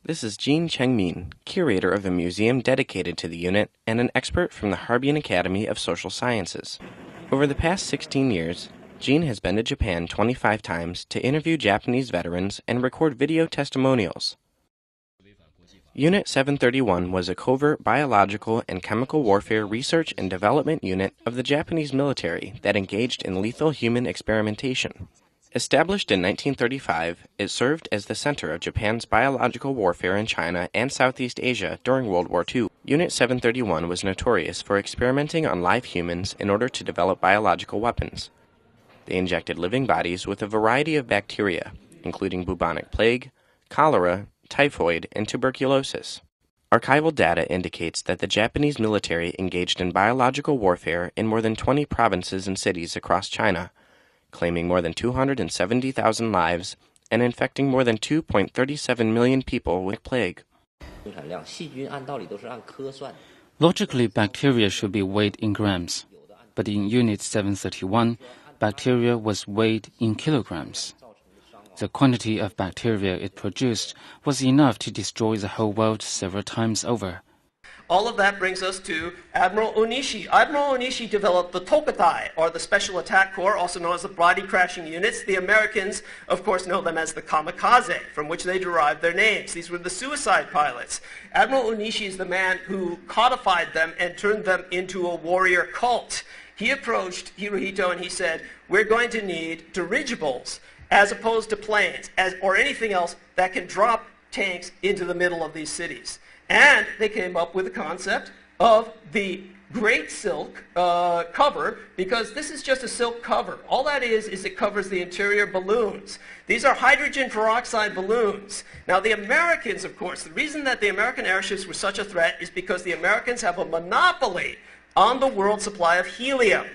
This is Jean Chengmin, curator of a museum dedicated to the unit and an expert from the Harbin Academy of Social Sciences. Over the past 16 years, Jean has been to Japan 25 times to interview Japanese veterans and record video testimonials. Unit 731 was a covert biological and chemical warfare research and development unit of the Japanese military that engaged in lethal human experimentation. Established in 1935, it served as the center of Japan's biological warfare in China and Southeast Asia during World War II. Unit 731 was notorious for experimenting on live humans in order to develop biological weapons. They injected living bodies with a variety of bacteria, including bubonic plague, cholera, typhoid, and tuberculosis. Archival data indicates that the Japanese military engaged in biological warfare in more than 20 provinces and cities across China, claiming more than 270,000 lives and infecting more than 2.37 million people with plague. Logically, bacteria should be weighed in grams, but in Unit 731, bacteria was weighed in kilograms. The quantity of bacteria it produced was enough to destroy the whole world several times over. All of that brings us to Admiral Onishi. Admiral Onishi developed the Tokatai, or the Special Attack Corps, also known as the Body Crashing Units. The Americans, of course, know them as the Kamikaze, from which they derived their names. These were the suicide pilots. Admiral Onishi is the man who codified them and turned them into a warrior cult. He approached Hirohito and he said, we're going to need dirigibles as opposed to planes or anything else that can drop tanks into the middle of these cities. And they came up with the concept of the Great Silk cover, because this is just a silk cover. All that is it covers the interior balloons. These are hydrogen peroxide balloons. Now the Americans, of course, the reason that the American airships were such a threat is because the Americans have a monopoly on the world supply of helium.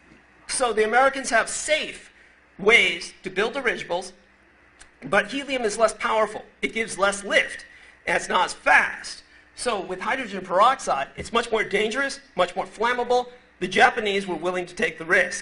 So the Americans have safe ways to build dirigibles, but helium is less powerful. It gives less lift. And it's not as fast. So with hydrogen peroxide, it's much more dangerous, much more flammable. The Japanese were willing to take the risk.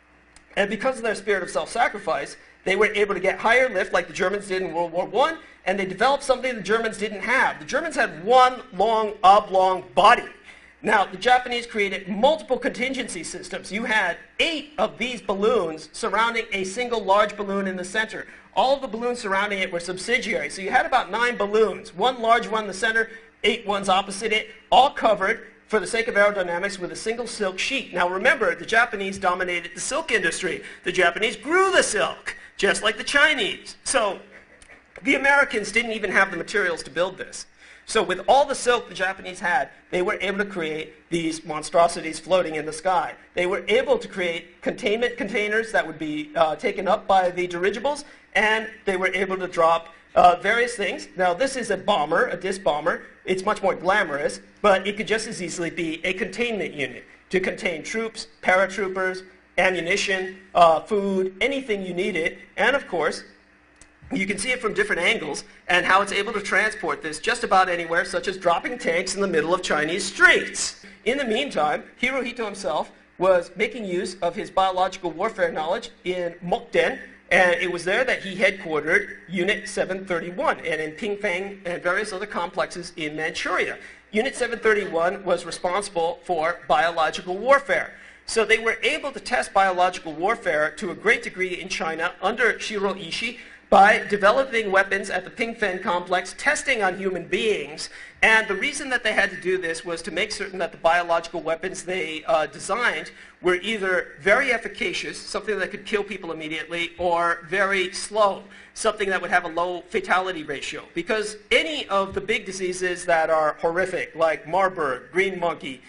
And because of their spirit of self-sacrifice, they were able to get higher lift like the Germans did in World War I, and they developed something the Germans didn't have. The Germans had one long, oblong body. Now, the Japanese created multiple contingency systems. You had 8 of these balloons surrounding a single large balloon in the center. All of the balloons surrounding it were subsidiary. So you had about 9 balloons, one large one in the center, 8 ones opposite it, all covered, for the sake of aerodynamics, with a single silk sheet. Now remember, the Japanese dominated the silk industry. The Japanese grew the silk, just like the Chinese. So the Americans didn't even have the materials to build this. So with all the silk the Japanese had, they were able to create these monstrosities floating in the sky. They were able to create containment containers that would be taken up by the dirigibles, and they were able to drop various things. Now this is a bomber, a disc bomber. It's much more glamorous, but it could just as easily be a containment unit to contain troops, paratroopers, ammunition, food, anything you needed, and of course, you can see it from different angles and how it's able to transport this just about anywhere, such as dropping tanks in the middle of Chinese streets. In the meantime, Hirohito himself was making use of his biological warfare knowledge in Mukden, and it was there that he headquartered Unit 731, and in Pingfang and various other complexes in Manchuria. Unit 731 was responsible for biological warfare. So they were able to test biological warfare to a great degree in China under Shiro Ishii, by developing weapons at the Pingfen complex, testing on human beings. And the reason that they had to do this was to make certain that the biological weapons they designed were either very efficacious, something that could kill people immediately, or very slow, something that would have a low fatality ratio. Because any of the big diseases that are horrific, like Marburg, green monkey,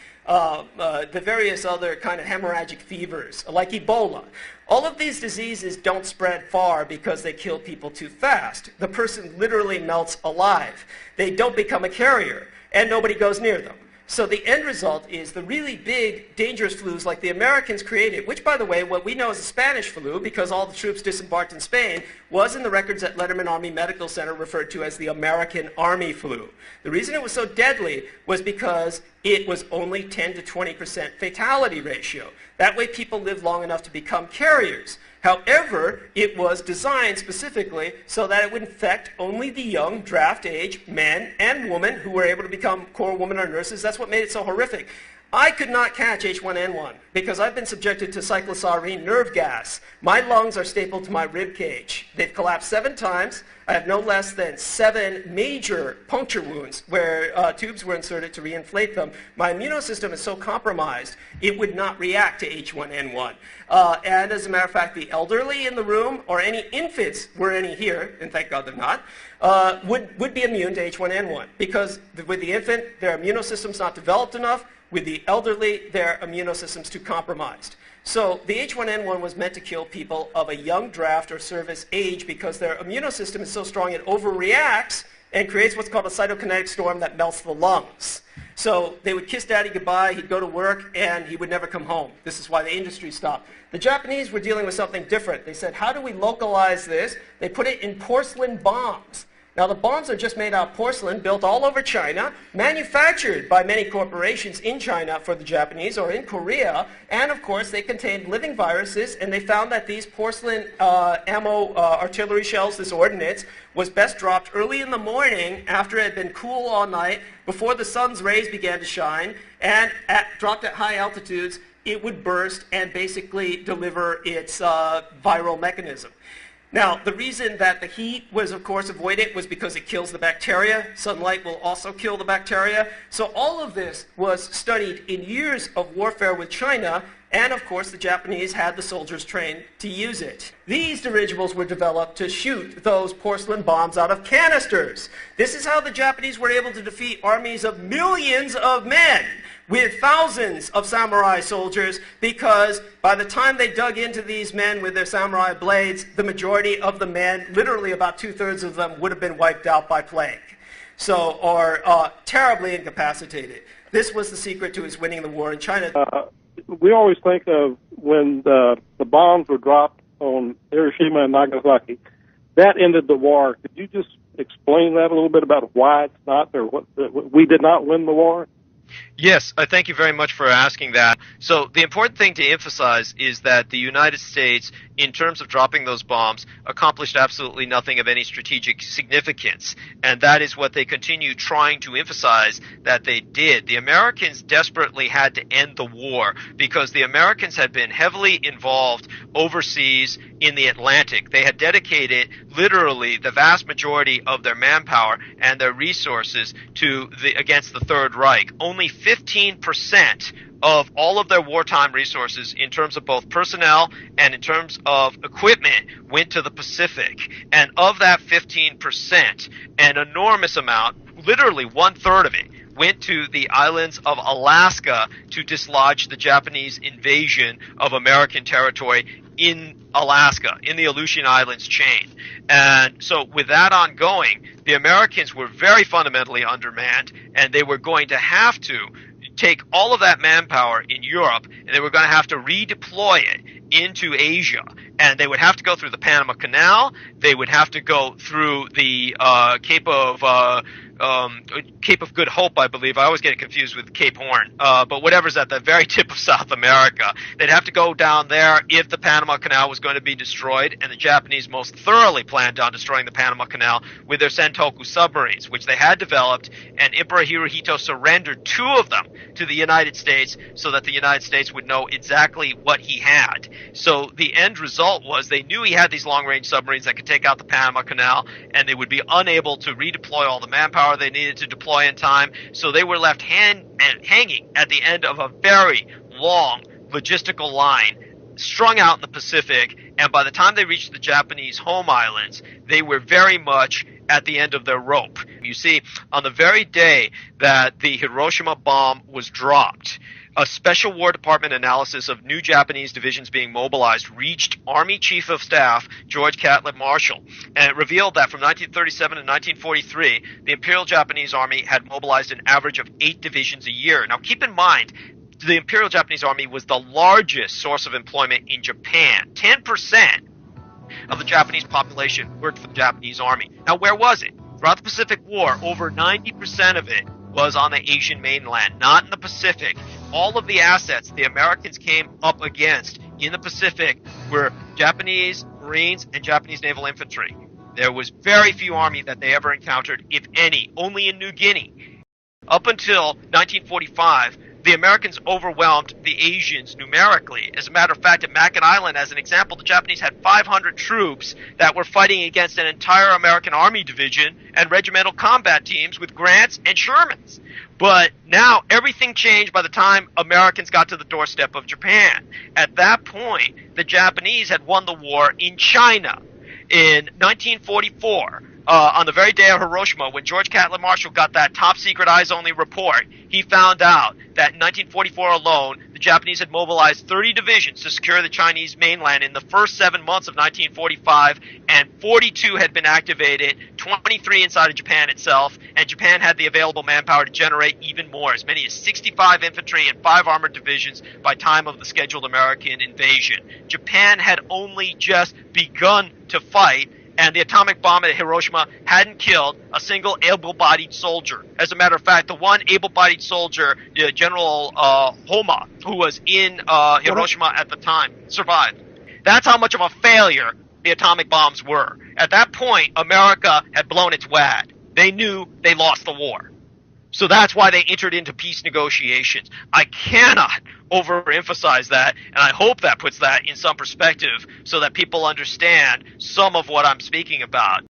the various other kind of hemorrhagic fevers, like Ebola, all of these diseases don't spread far because they kill people too fast. The person literally melts alive. They don't become a carrier, and nobody goes near them. So the end result is the really big, dangerous flus like the Americans created, which, by the way, what we know as the Spanish flu, because all the troops disembarked in Spain, was in the records at Letterman Army Medical Center referred to as the American Army flu. The reason it was so deadly was because it was only 10 to 20% fatality ratio. That way people lived long enough to become carriers. However, it was designed specifically so that it would infect only the young draft age men and women who were able to become Corps women or nurses. That's what made it so horrific. I could not catch H1N1 because I've been subjected to cyclosorine nerve gas. My lungs are stapled to my rib cage. They've collapsed 7 times. I have no less than 7 major puncture wounds where tubes were inserted to reinflate them. My immunosystem is so compromised, it would not react to H1N1. And as a matter of fact, the elderly in the room, or any infants, were any here, and thank God they're not, would be immune to H1N1 because with the infant, their immunosystem's not developed enough. With the elderly, their immunosystem's too compromised. So the H1N1 was meant to kill people of a young draft or service age because their immunosystem is so strong it overreacts and creates what's called a cytokinetic storm that melts the lungs. So they would kiss daddy goodbye, he'd go to work, and he would never come home. This is why the industry stopped. The Japanese were dealing with something different. They said, how do we localize this? They put it in porcelain bombs. Now, the bombs are just made out of porcelain, built all over China, manufactured by many corporations in China for the Japanese or in Korea, and of course, they contained living viruses, and they found that these porcelain ammo artillery shells, this ordnance, was best dropped early in the morning after it had been cool all night, before the sun's rays began to shine, and dropped at high altitudes, it would burst and basically deliver its viral mechanism. Now, the reason that the heat was, of course, avoided was because it kills the bacteria. Sunlight will also kill the bacteria. So all of this was studied in years of warfare with China, and of course the Japanese had the soldiers trained to use it. These dirigibles were developed to shoot those porcelain bombs out of canisters. This is how the Japanese were able to defeat armies of millions of men with thousands of samurai soldiers, because by the time they dug into these men with their samurai blades, the majority of the men, literally about 2/3 of them, would have been wiped out by plague. So, or terribly incapacitated. This was the secret to his winning the war in China. We always think of when the bombs were dropped on Hiroshima and Nagasaki, that ended the war. Could you just explain that a little bit about why it's not, or what, we did not win the war? Yes, I thank you very much for asking that. So the important thing to emphasize is that the United States, in terms of dropping those bombs, accomplished absolutely nothing of any strategic significance. And that is what they continue trying to emphasize that they did. The Americans desperately had to end the war because the Americans had been heavily involved overseas in the Atlantic. They had dedicated literally the vast majority of their manpower and their resources to against the Third Reich. Only 15% of all of their wartime resources in terms of both personnel and in terms of equipment went to the Pacific. And of that 15%, an enormous amount, literally 1/3 of it, went to the islands of Alaska to dislodge the Japanese invasion of American territory in Alaska, in the Aleutian Islands chain. And so with that ongoing, the Americans were very fundamentally undermanned, and they were going to have to take all of that manpower in Europe, and they were going to have to redeploy it into Asia. And they would have to go through the Panama Canal. They would have to go through the Cape of Good Hope, I believe. I always get it confused with Cape Horn. But whatever's at the very tip of South America. They'd have to go down there if the Panama Canal was going to be destroyed, and the Japanese most thoroughly planned on destroying the Panama Canal with their Sentoku submarines, which they had developed, and Emperor Hirohito surrendered 2 of them to the United States so that the United States would know exactly what he had. So the end result was they knew he had these long-range submarines that could take out the Panama Canal, and they would be unable to redeploy all the manpower they needed to deploy in time, so they were left hanging at the end of a very long logistical line strung out in the Pacific, and by the time they reached the Japanese home islands, they were very much at the end of their rope. You see, on the very day that the Hiroshima bomb was dropped, a special War Department analysis of new Japanese divisions being mobilized reached Army Chief of Staff George Catlett Marshall, and it revealed that from 1937 to 1943, the Imperial Japanese Army had mobilized an average of 8 divisions a year. Now keep in mind, the Imperial Japanese Army was the largest source of employment in Japan. 10% of the Japanese population worked for the Japanese Army. Now where was it? Throughout the Pacific War, over 90% of it was on the Asian mainland, not in the Pacific. All of the assets the Americans came up against in the Pacific were Japanese Marines and Japanese naval infantry. There was very few army that they ever encountered, if any, only in New Guinea. Up until 1945, the Americans overwhelmed the Asians numerically. As a matter of fact, at Mackinac Island, as an example, the Japanese had 500 troops that were fighting against an entire American Army division and regimental combat teams with Grants and Shermans. But now everything changed by the time Americans got to the doorstep of Japan. At that point, the Japanese had won the war in China. In 1944, on the very day of Hiroshima, when George Catlin Marshall got that top-secret eyes-only report, he found out that in 1944 alone, the Japanese had mobilized 30 divisions to secure the Chinese mainland in the first 7 months of 1945, and 42 had been activated, 23 inside of Japan itself, and Japan had the available manpower to generate even more, as many as 65 infantry and 5 armored divisions by time of the scheduled American invasion. Japan had only just begun to fight, and the atomic bomb at Hiroshima hadn't killed a single able-bodied soldier. As a matter of fact, the one able-bodied soldier, General Homa, who was in Hiroshima at the time, survived. That's how much of a failure the atomic bombs were. At that point, America had blown its wad. They knew they lost the war. So that's why they entered into peace negotiations. I cannot overemphasize that, and I hope that puts that in some perspective so that people understand some of what I'm speaking about.